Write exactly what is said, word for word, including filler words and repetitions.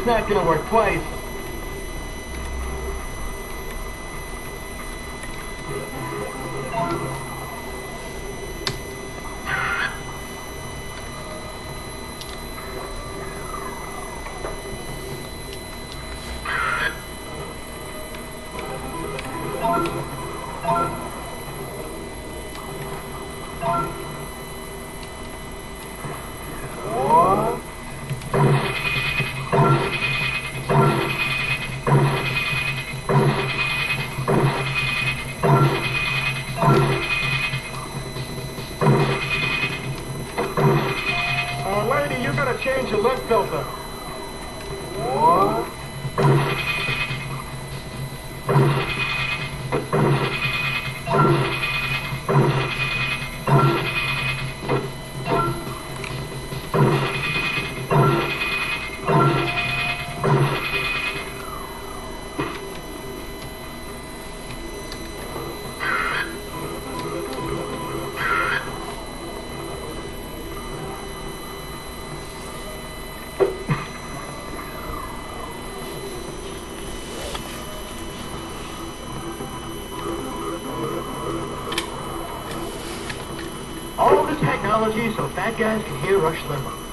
not gonna work twice. Change your lip filter. What? All this technology so fat guys can hear Rush Limbaugh.